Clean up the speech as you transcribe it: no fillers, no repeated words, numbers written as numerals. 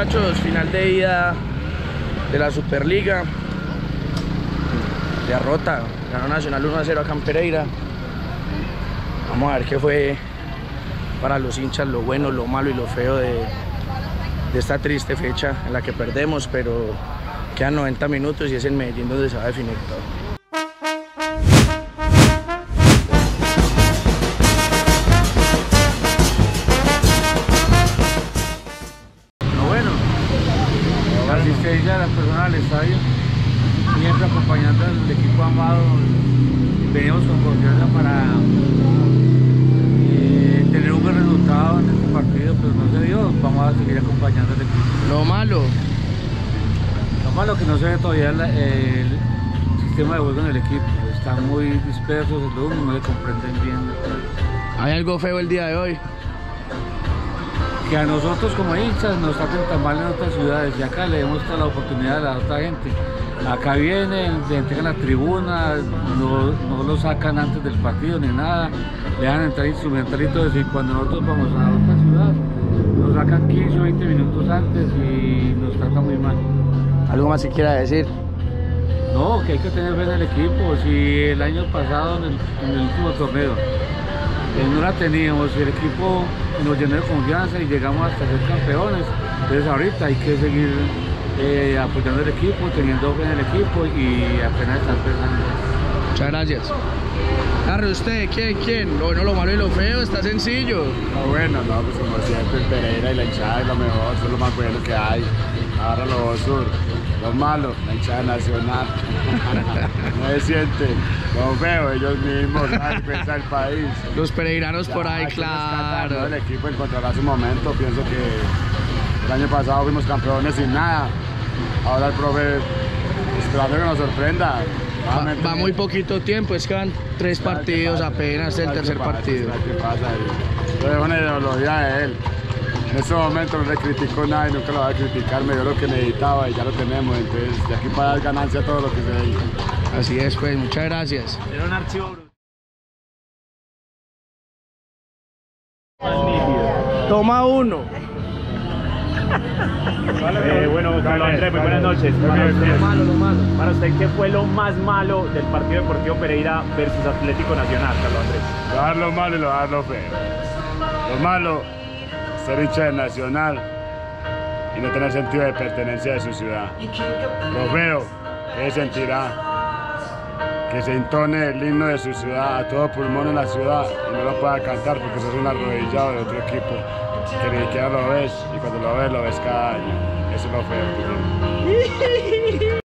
muchachos, final de ida de la Superliga. Derrota, ganó Nacional 1-0 acá en Pereira. Vamos a ver qué fue para los hinchas lo bueno, lo malo y lo feo de esta triste fecha en la que perdemos, pero quedan 90 minutos y es en Medellín donde se va a definir todo. La asistencia de las personas al estadio, siempre acompañando al equipo amado. Venimos con confianza para tener un buen resultado en este partido, pero no se dio. Vamos a seguir acompañando al equipo. Lo malo Que no se ve todavía el sistema de juego en el equipo. Están muy dispersos, no se comprenden bien. ¿Hay algo feo el día de hoy? Que a nosotros como hinchas nos traten tan mal en otras ciudades, y acá le demos toda la oportunidad a la otra gente. Acá vienen, le entregan la tribuna, no lo sacan antes del partido ni nada, le dan entrar instrumentalitos, y cuando nosotros vamos a otra ciudad nos sacan 15 o 20 minutos antes y nos tratan muy mal. ¿Algo más que quiera decir? No, que hay que tener fe en el equipo. Si el año pasado en el último torneo no la teníamos, y el equipo nos llenó de confianza y llegamos hasta ser campeones, entonces ahorita hay que seguir apoyando el equipo, teniendo fe en el equipo, y apenas están pensando. Muchas gracias. Carlos, ¿usted quién? Lo bueno, lo malo y lo feo, está sencillo. Bueno, pues como siempre el Pereira y la hinchada es lo mejor, eso es lo más bueno que hay. Ahora lo sur, lo malo, la hinchada nacional. No se siente, lo feo, ellos mismos, la defensa del país. Los pereiranos por ahí, claro. El equipo encontrará su momento, pienso que el año pasado fuimos campeones sin nada. Ahora el profe esperando que nos sorprenda. Va muy poquito tiempo, es que van 3 partidos apenas, el tercer partido. ¿Qué pasa? Yo dejo una ideología de él. En este momento no le critico nada y nunca lo voy a criticar, me dio lo que necesitaba y ya lo tenemos, entonces de aquí para dar ganancia todo lo que se dedica. Así es, pues, muchas gracias. Era un archivo. Toma 1. Bueno, Carlos Andrés, muy buenas noches. Lo malo. Para usted, ¿qué fue lo más malo del partido Deportivo Pereira versus Atlético Nacional, Carlos Andrés? Lo dar lo malo y lo dar lo feo. Lo malo, ser hincha de Nacional y no tener sentido de pertenencia de su ciudad. Lo feo, que sentirá que se intone el himno de su ciudad a todo pulmón en la ciudad y no lo pueda cantar porque sos un arrodillado de otro equipo que ni siquiera lo ves, y cuando lo ves cada año. Eso es lo feo.